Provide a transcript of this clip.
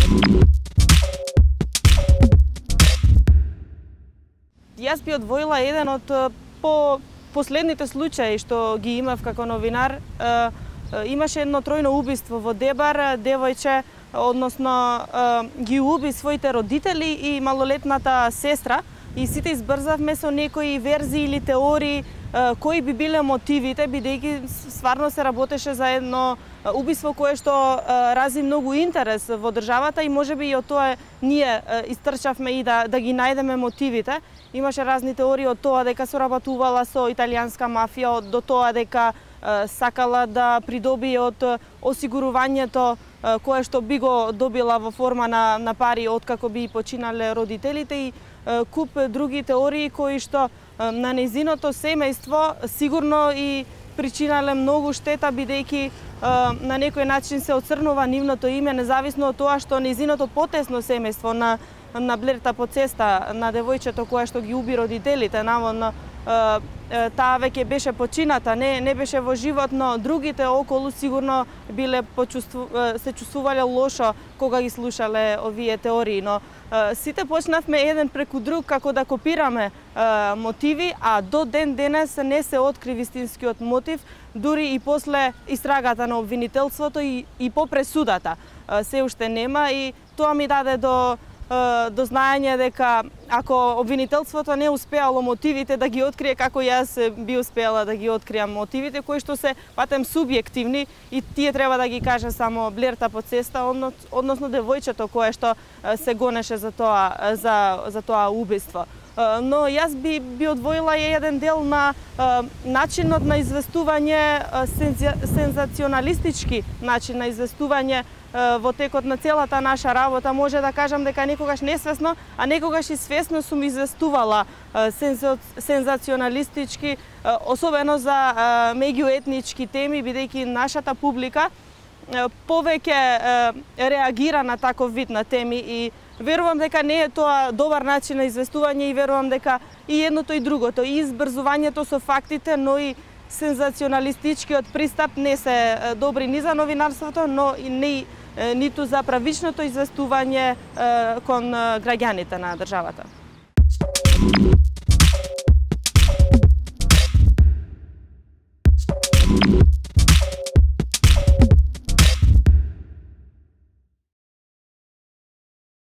Јас би одвоила еден од последните случаи што ги имав како новинар. Имаше едно тројно убиство во Дебар, девојче, односно ги уби своите родители и малолетната сестра, и сите избрзавме со некои верзии или теории кои би биле мотивите, бидејќи стварно се работеше за едно убиство кое што рази многу интерес во државата и можеби и од тоа ние истрчавме и да ги најдеме мотивите. Имаше разни теории од тоа дека соработувала со италијанска мафија, до тоа дека сакала да придобие од осигурувањето кое што би го добила во форма на пари откако би починале родителите, и куп други теории кои што на нејзиното семејство сигурно и причинале многу штета, бидејќи на некој начин се оцрнува нивното име, независно од тоа што нејзиното потесно семејство на Блерта Поцеста, на девојчето кое што ги уби родителите, наводно таа веќе беше почината, не беше во живот, но другите околу сигурно се чувствувале лошо кога ги слушале овие теории, но сите почнавме еден преку друг како да копираме мотиви, а до ден денес не се откри вистинскиот мотив, дури и после истрагата на обвинителството и по пресудата се уште нема, и тоа ми даде до знаење дека ако обвинителството не успеало мотивите да ги открие како јас би успеала да ги откријам мотивите кои што се патем субјективни, и тие треба да ги каже само Блерта Поцеста, односно девојчето кое што се гонеше за тоа убиство. Но јас би одвоила еден дел на начинот на известување, сензационалистички начин на известување во текот на целата наша работа. Може да кажам дека некогаш несвесно, а некогаш и свесно сум известувала сензационалистички, особено за меѓуетнички теми, бидејќи нашата публика повеќе реагира на таков вид на теми, и верувам дека не е тоа добар начин на известување, и верувам дека и едното и другото, и избрзувањето со фактите, но и сензационалистичкиот пристап не се добри ни за новинарството, но и ниту за правичното известување кон граѓаните на државата.